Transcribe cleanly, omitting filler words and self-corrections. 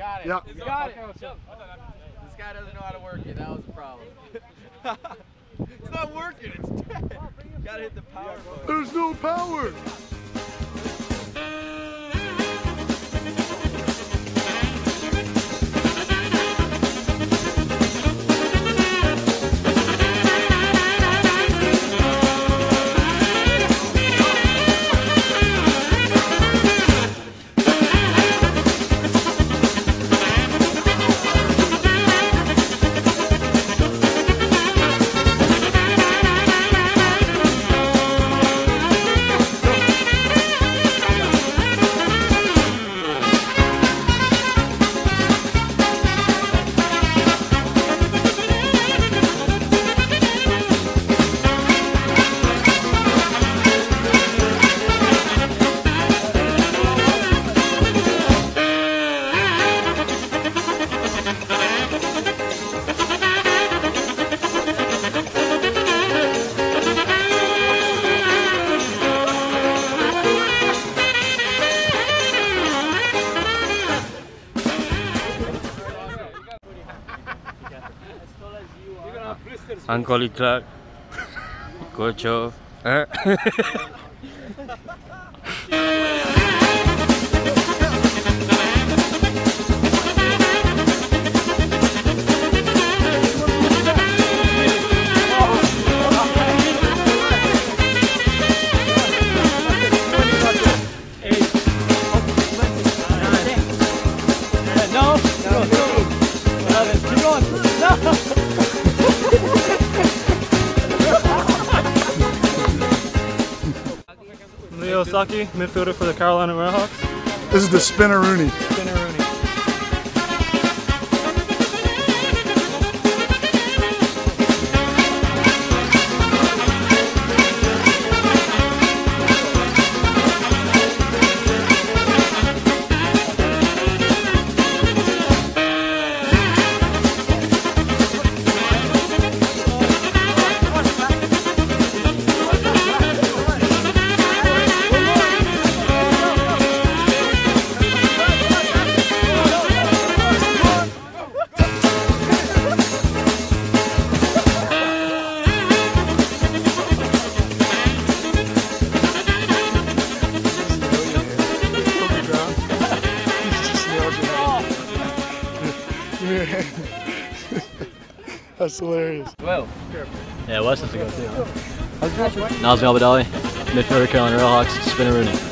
got it. Yeah. He's got it. This guy doesn't know how to work it. That was the problem. It's not working. It's dead. Gotta hit the power button. There's no power. Uncle Clark, Kocho. Leo Saki, midfielder for the Carolina RailHawks. This is the Spinneroonie. That's hilarious. Well, yeah, Wes has to go too. Nazmi Al-Badali, midfielder, Carolina RailHawks, Spinneroonie.